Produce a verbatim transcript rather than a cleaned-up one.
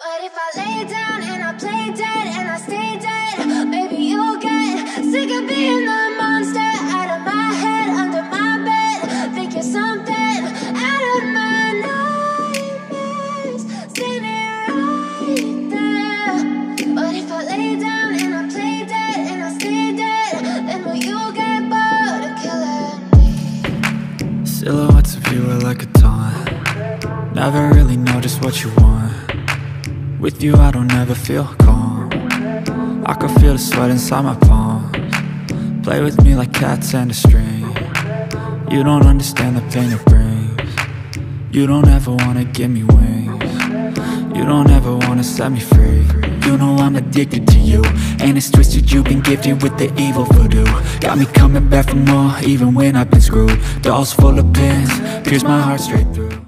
But if I lay down and I play dead and I stay dead, maybe you'll get sick of being the monster out of my head, under my bed. Think you're something out of my nightmares, standing right there. But if I lay down and I play dead and I stay dead, then will you get bored of killing me? Silhouettes of you are like a taunt. Never really know just what you want. With you I don't ever feel calm. I can feel the sweat inside my palms. Play with me like cats and a string. You don't understand the pain it brings. You don't ever wanna give me wings. You don't ever wanna set me free. You know I'm addicted to you, and it's twisted, you've been gifted with the evil voodoo. Got me coming back for more, even when I've been screwed. Dolls full of pins, pierce my heart straight through.